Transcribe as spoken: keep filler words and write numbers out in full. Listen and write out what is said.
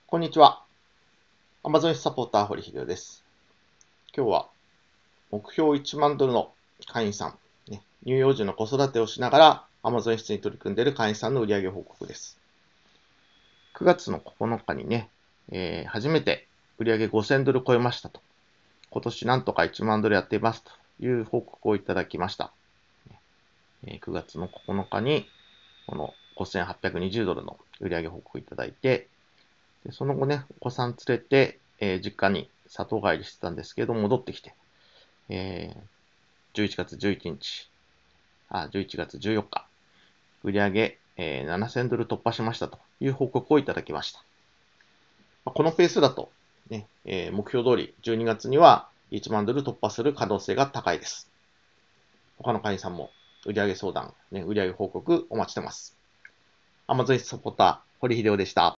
こんにちは。Amazon サポーター、堀秀夫です。今日は目標いちまんドルの会員さん、ね、乳幼児の子育てをしながら Amazon 室に取り組んでいる会員さんの売上報告です。くがつのここのかにね、えー、初めて売上ごせんドル超えましたと。今年なんとかいちまんドルやっていますという報告をいただきました。くがつのここのかにこのごせんはっぴゃくにじゅうドルの売上報告をいただいて、でその後ね、お子さん連れて、えー、実家に里帰りしてたんですけど、戻ってきて、えー、じゅういちがつじゅういちにち、あ、じゅういちがつじゅうよっか、売上、えー、ななせんドル突破しましたという報告をいただきました。このペースだと、ね、えー、目標通りじゅうにがつにはいちまんドル突破する可能性が高いです。他の会員さんも売上相談、ね、売上報告お待ちしてます。Amazon サポーター、堀秀夫でした。